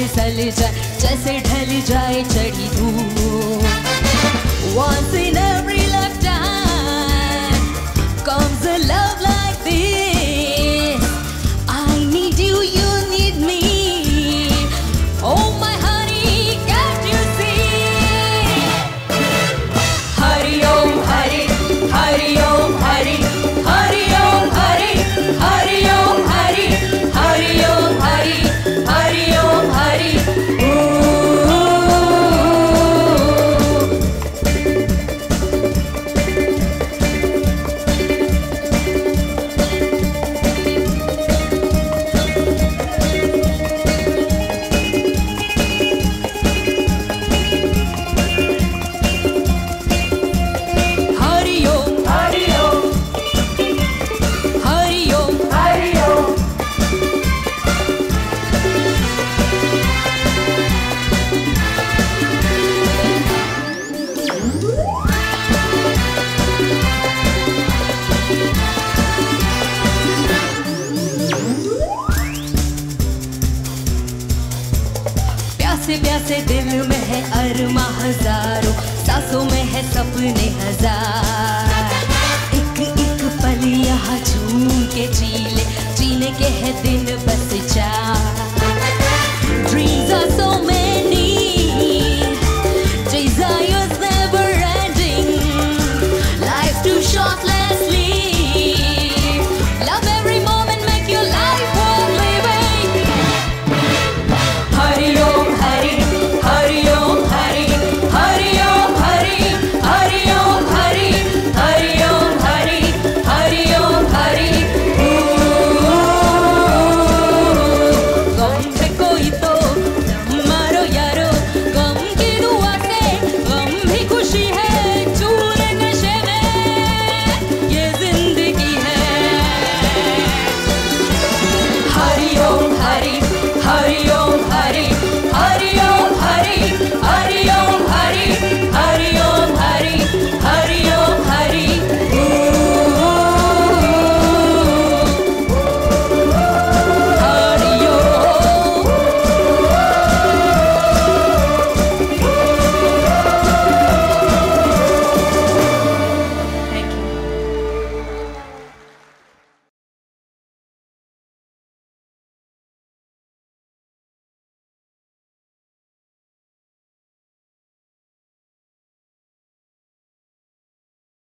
फिसल जाए, जैसे ढल जाए चढ़ी धूप। Once in every lifetime comes a love like this. I need you, you need me. Oh my honey, can't you see? Hari Om Hari, Hari Om Hari, Hari Om Hari, Hari Om Hari, Hari Om Hari, Hari Om Hari. प्यासे प्यासे दिल में है अरमा हजारों, सांसों में है सपने हजार। एक एक पल यहाँ झूम के जी ले, जीने के है दिन बस चार।